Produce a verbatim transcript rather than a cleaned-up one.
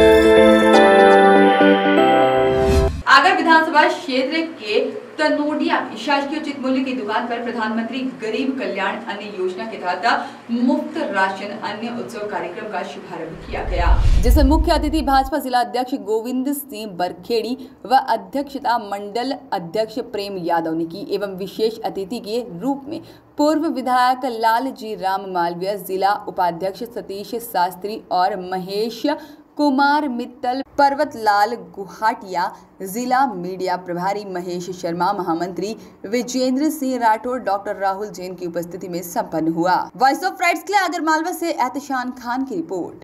आगर विधानसभा क्षेत्र के तनोडिया में शासकीय उचित मूल्य की दुकान पर प्रधानमंत्री गरीब कल्याण अन्न योजना के तहत मुफ्त राशन अन्न उत्सव कार्यक्रम का शुभारंभ किया गया, जिसमें मुख्य अतिथि भाजपा जिला अध्यक्ष गोविंद सिंह बरखेड़ी व अध्यक्षता मंडल अध्यक्ष प्रेम यादव ने की एवं विशेष अतिथि के रूप में पूर्व विधायक लाल जी राम मालवीय, जिला उपाध्यक्ष सतीश शास्त्री और महेश कुमार मित्तल, पर्वतलाल गुहाटिया, जिला मीडिया प्रभारी महेश शर्मा, महामंत्री विजेंद्र सिंह राठौर, डॉक्टर राहुल जैन की उपस्थिति में संपन्न हुआ। वॉइस ऑफ राइट्स के लिए आगर मालवा से एहतशान खान की रिपोर्ट।